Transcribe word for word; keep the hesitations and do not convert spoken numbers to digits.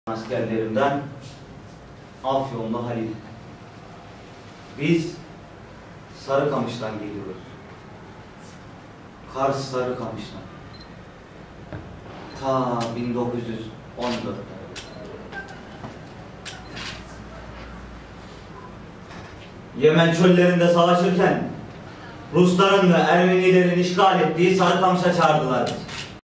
askerlerimden Afyonlu Halil. Biz Sarıkamış'tan geliyoruz. Kars Sarıkamış'tan. Ta bin dokuz yüz on dört'te. Yemen çöllerinde savaşırken Rusların ve Ermenilerin işgal ettiği Sarıkamış'a çağırdılar bizi.